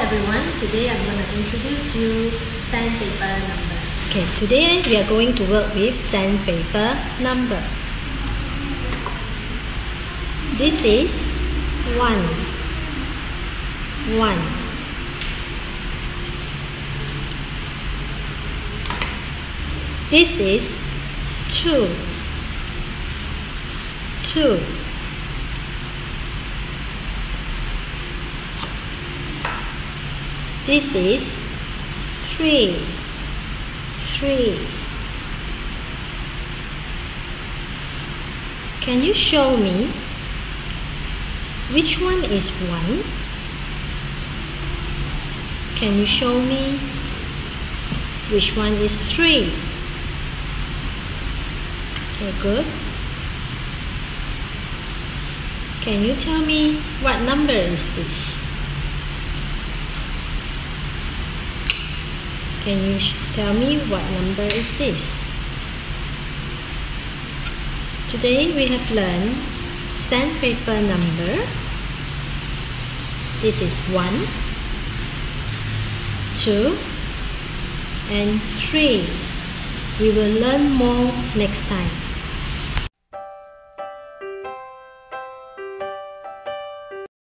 everyone, today I'm going to introduce you sandpaper number. Okay, today we are going to work with sandpaper number. This is 1. This is 2. This is 3. Can you show me which one is 1? Can you show me which one is 3? Okay, good. Can you tell me what number is this? Can you tell me what number is this? Today we have learned sandpaper number. This is 1, 2, and 3. We will learn more next time.